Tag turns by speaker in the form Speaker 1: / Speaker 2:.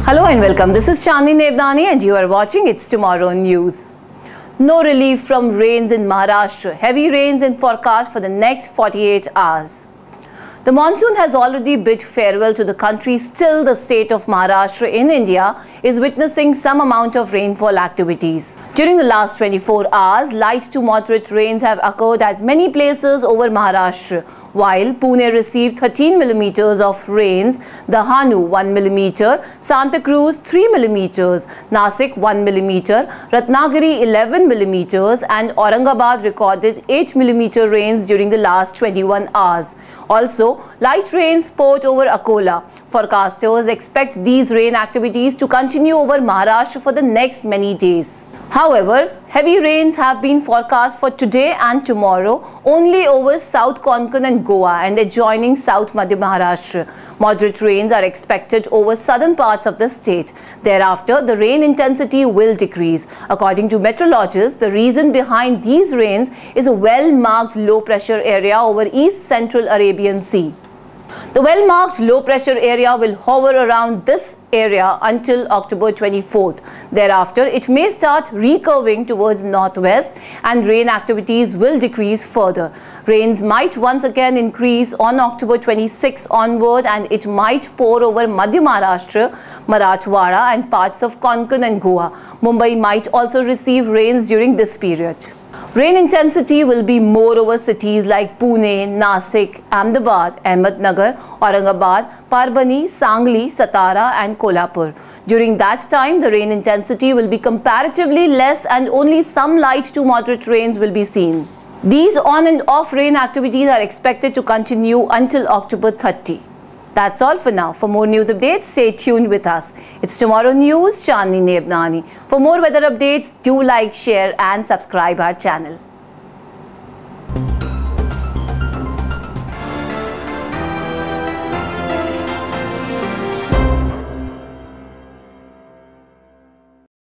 Speaker 1: Hello and welcome. This is Chandni Nebdani and you are watching It's Tomorrow News. No relief from rains in Maharashtra. Heavy rains in forecast for the next 48 hours. The monsoon has already bid farewell to the country. Still, the state of Maharashtra in India is witnessing some amount of rainfall activities. During the last 24 hours, light to moderate rains have occurred at many places over Maharashtra. While Pune received 13 millimeters of rains, Dahanu 1 millimeter, Santa Cruz 3 millimeters, Nasik 1 millimeter, Ratnagiri 11 millimeters and Aurangabad recorded 8 millimeter rains during the last 21 hours. Also, light rains poured over Akola. Forecasters expect these rain activities to continue over Maharashtra for the next many days. However, heavy rains have been forecast for today and tomorrow only over South Konkan and Goa and adjoining South Madhya Maharashtra. Moderate rains are expected over southern parts of the state. Thereafter, the rain intensity will decrease. According to meteorologists, the reason behind these rains is a well-marked low-pressure area over East Central Arabian Sea. The well-marked low-pressure area will hover around this area until October 24th. Thereafter, it may start recurving towards northwest and rain activities will decrease further. Rains might once again increase on October 26 onward and it might pour over Madhya Maharashtra, Marathwada and parts of Konkan and Goa. Mumbai might also receive rains during this period. Rain intensity will be more over cities like Pune, Nasik, Ahmedabad, Ahmednagar, Aurangabad, Parbhani, Sangli, Satara and Kolhapur. During that time, the rain intensity will be comparatively less and only some light to moderate rains will be seen. These on and off rain activities are expected to continue until October 30. That's all for now. For more news updates, stay tuned with us. It's Tomorrow News, Chandni Nebdani. For more weather updates, do like, share and subscribe our channel.